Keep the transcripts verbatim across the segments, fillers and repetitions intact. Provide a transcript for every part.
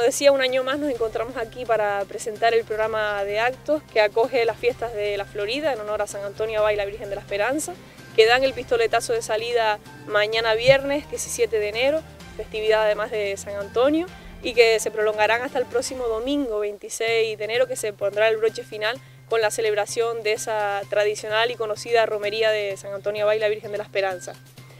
decía, un año más nos encontramos aquí para presentar el programa de actos que acoge las fiestas de la Florida en honor a San Antonio Abad y la Virgen de la Esperanza, que dan el pistoletazo de salida mañana viernes diecisiete de enero, festividad además de San Antonio, y que se prolongarán hasta el próximo domingo veintiséis de enero, que se pondrá el broche final con la celebración de esa tradicional y conocida romería de San Antonio Abad y la Virgen de la Esperanza.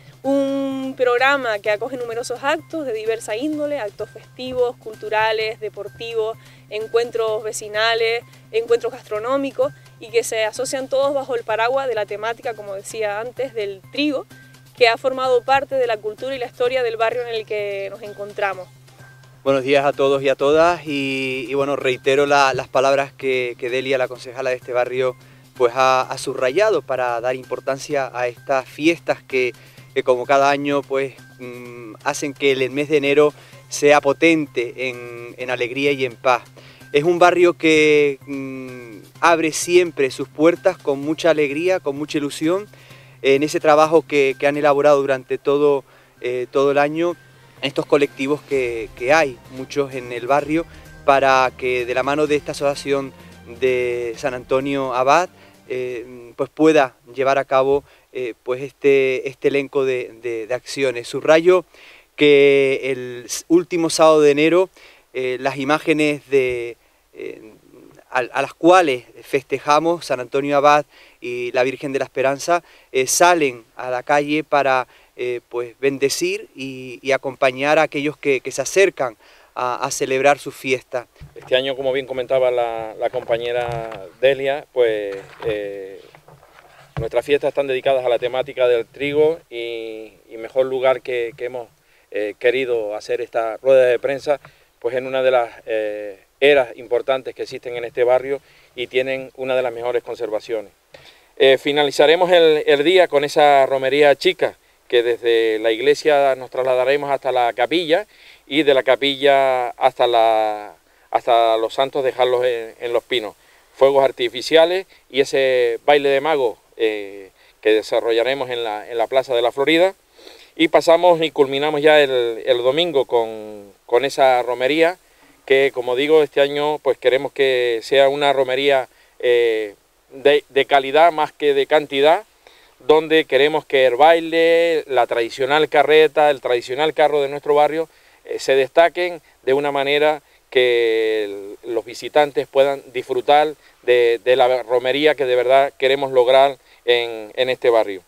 Un programa que acoge numerosos actos de diversa índole, actos festivos, culturales, deportivos, encuentros vecinales, encuentros gastronómicos, y que se asocian todos bajo el paraguas de la temática, como decía antes, del trigo, que ha formado parte de la cultura y la historia del barrio en el que nos encontramos. Buenos días a todos y a todas, y, y bueno, reitero la, las palabras que, que Delia, la concejala de este barrio, pues ha, ha subrayado para dar importancia a estas fiestas que que como cada año pues mmm, hacen que el mes de enero sea potente en, en alegría y en paz. Es un barrio que mmm, abre siempre sus puertas con mucha alegría, con mucha ilusión, en ese trabajo que, que han elaborado durante todo, eh, todo el año estos colectivos que, que hay, muchos en el barrio, para que de la mano de esta asociación de San Antonio Abad eh, pues pueda llevar a cabo Eh, pues este, este elenco de, de, de acciones. Subrayo que el último sábado de enero eh, las imágenes de, eh, a, a las cuales festejamos San Antonio Abad y la Virgen de la Esperanza eh, salen a la calle para eh, pues bendecir y, y acompañar a aquellos que, que se acercan a, a celebrar su fiesta. Este año, como bien comentaba la, la compañera Delia, pues eh, nuestras fiestas están dedicadas a la temática del trigo y, y mejor lugar que, que hemos eh, querido hacer esta rueda de prensa, pues en una de las eh, eras importantes que existen en este barrio y tienen una de las mejores conservaciones. Eh, finalizaremos el, el día con esa romería chica, que desde la iglesia nos trasladaremos hasta la capilla y de la capilla hasta, la, hasta los santos dejarlos en, en los pinos. Fuegos artificiales y ese baile de magos Eh, que desarrollaremos en la, en la Plaza de la Florida, y pasamos y culminamos ya el, el domingo con, con esa romería que, como digo, este año pues queremos que sea una romería eh, de, de calidad más que de cantidad, donde queremos que el baile, la tradicional carreta, el tradicional carro de nuestro barrio eh, se destaquen de una manera que el, los visitantes puedan disfrutar de, de la romería que de verdad queremos lograr en, en este barrio.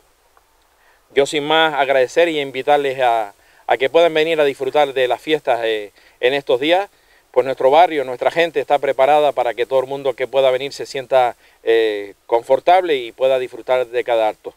Yo sin más agradecer y invitarles a, a que puedan venir a disfrutar de las fiestas eh, en estos días, pues nuestro barrio, nuestra gente está preparada para que todo el mundo que pueda venir se sienta eh, confortable y pueda disfrutar de cada acto.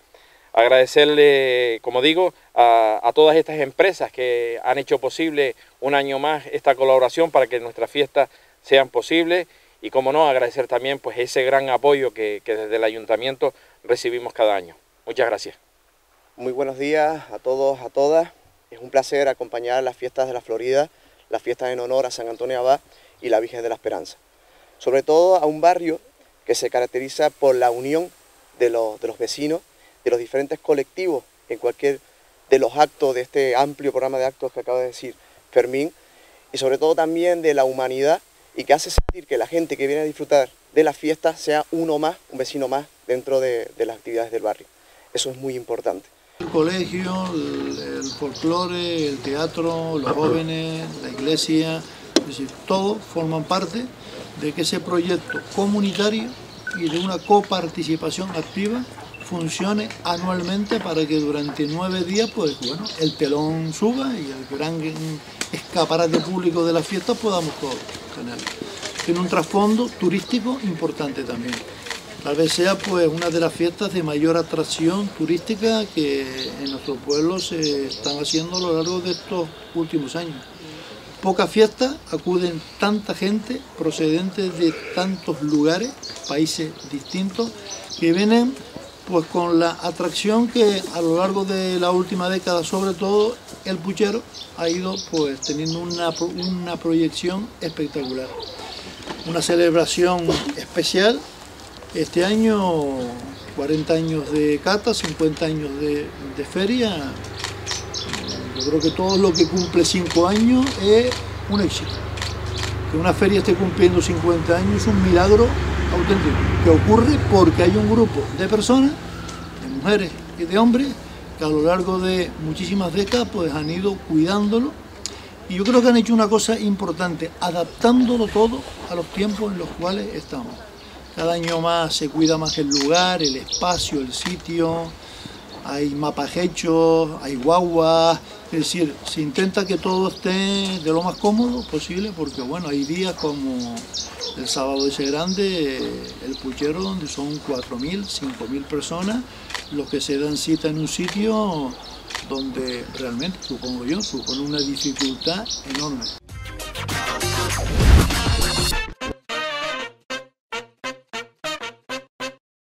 Agradecerle, como digo, a, a todas estas empresas que han hecho posible un año más esta colaboración para que nuestras fiestas sean posibles, y como no, agradecer también pues ese gran apoyo que, que desde el Ayuntamiento recibimos cada año. Muchas gracias. Muy buenos días a todos, a todas. Es un placer acompañar las fiestas de la Florida, las fiestas en honor a San Antonio Abad y la Virgen de la Esperanza. Sobre todo a un barrio que se caracteriza por la unión de los, de los vecinos, de los diferentes colectivos en cualquier de los actos de este amplio programa de actos que acaba de decir Fermín, y sobre todo también de la humanidad, y que hace sentir que la gente que viene a disfrutar de las fiestas sea uno más, un vecino más dentro de, de las actividades del barrio. Eso es muy importante. El colegio, el, el folclore, el teatro, los jóvenes, la iglesia, es decir, todos forman parte de que ese proyecto comunitario y de una coparticipación activa funcione anualmente para que durante nueve días pues, bueno, el telón suba y el gran escaparate público de las fiestas podamos todos tenerlo. Tiene un trasfondo turístico importante también. Tal vez sea pues, una de las fiestas de mayor atracción turística que en nuestro pueblo se están haciendo a lo largo de estos últimos años. Pocas fiestas acuden tanta gente procedente de tantos lugares, países distintos, que vienen pues con la atracción que a lo largo de la última década, sobre todo el puchero, ha ido pues teniendo una, una proyección espectacular. Una celebración especial, este año cuarenta años de cata, cincuenta años de, de feria. Yo creo que todo lo que cumple cinco años es un éxito. que una feria esté cumpliendo cincuenta años es un milagro auténtico, que ocurre porque hay un grupo de personas, de mujeres y de hombres, que a lo largo de muchísimas décadas pues han ido cuidándolo, y yo creo que han hecho una cosa importante, adaptándolo todo a los tiempos en los cuales estamos. Cada año más se cuida más el lugar, el espacio, el sitio, hay mapas hechos, hay guaguas, es decir, se intenta que todo esté de lo más cómodo posible, porque bueno, hay días como el sábado ese grande, el Puchero, donde son cuatro mil, cinco mil personas los que se dan cita en un sitio donde realmente, supongo yo, supone una dificultad enorme.